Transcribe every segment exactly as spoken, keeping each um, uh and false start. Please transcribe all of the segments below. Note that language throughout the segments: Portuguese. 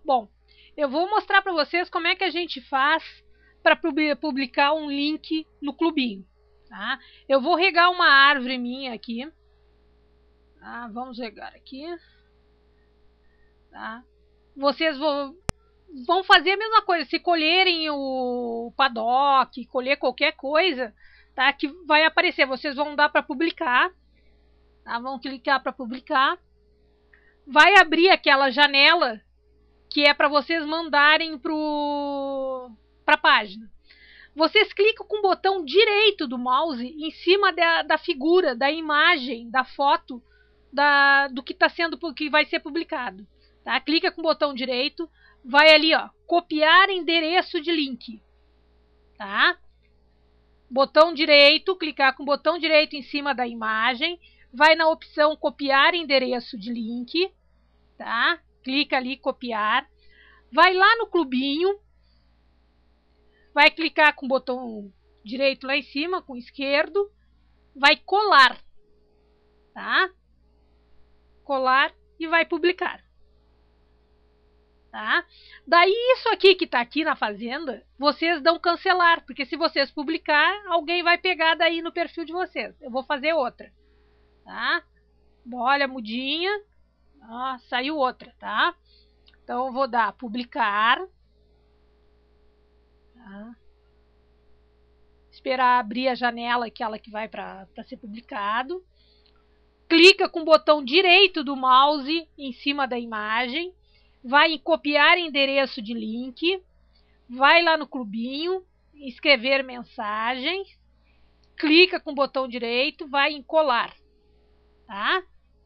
Bom, eu vou mostrar para vocês como é que a gente faz para publicar um link no clubinho. Tá? Eu vou regar uma árvore minha aqui. Tá? Vamos regar aqui. Tá? Vocês vão, vão fazer a mesma coisa. Se colherem o paddock, colher qualquer coisa, tá? Que vai aparecer. Vocês vão dar para publicar. Tá? Vão clicar para publicar. Vai abrir aquela janela que é para vocês mandarem para a página. Vocês clicam com o botão direito do mouse em cima da, da figura, da imagem, da foto da, do que, tá sendo, que vai ser publicado. Tá? Clica com o botão direito, vai ali, ó, copiar endereço de link. Tá? Botão direito, clicar com o botão direito em cima da imagem, vai na opção copiar endereço de link. Tá? Clica ali, copiar. Vai lá no clubinho. Vai clicar com o botão direito lá em cima, com o esquerdo. Vai colar. Tá? Colar e vai publicar. Tá? Daí isso aqui que está aqui na fazenda, vocês dão cancelar. Porque se vocês publicar, alguém vai pegar daí no perfil de vocês. Eu vou fazer outra. Tá? Olha, mudinha. Ah, saiu outra, tá? Então eu vou dar publicar. Tá? Esperar abrir a janela, aquela que vai para ser publicado. Clica com o botão direito do mouse em cima da imagem. Vai em copiar endereço de link. Vai lá no clubinho, escrever mensagens. Clica com o botão direito, vai em colar. Tá?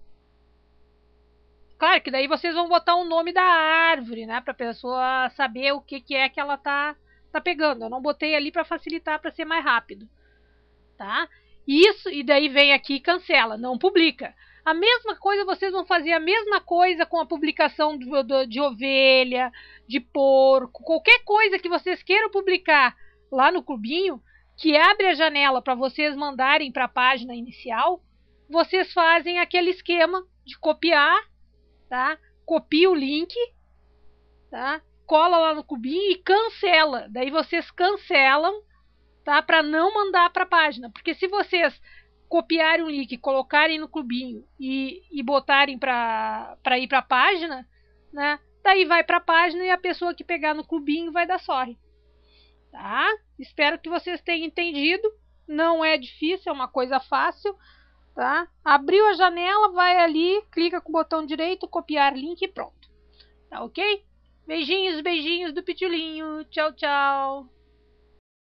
Claro que daí vocês vão botar o nome da árvore, né? Para a pessoa saber o que, que é que ela tá, tá pegando. Eu não botei ali para facilitar, para ser mais rápido. Tá? Isso, e daí vem aqui e cancela, não publica. A mesma coisa, vocês vão fazer a mesma coisa com a publicação de, de, de ovelha, de porco, qualquer coisa que vocês queiram publicar lá no clubinho, que abre a janela para vocês mandarem para a página inicial, vocês fazem aquele esquema de copiar. Tá? Copia o link, tá? Cola lá no clubinho e cancela. Daí vocês cancelam, tá? Para não mandar para a página. Porque se vocês copiarem o link, colocarem no clubinho e, e botarem para ir para a página, né? Daí vai para a página e a pessoa que pegar no clubinho vai dar sorte. Tá? Espero que vocês tenham entendido. Não é difícil, é uma coisa fácil. Tá? Abriu a janela, vai ali, clica com o botão direito, copiar link e pronto. Tá ok? Beijinhos, beijinhos do Pitulinho. Tchau, tchau.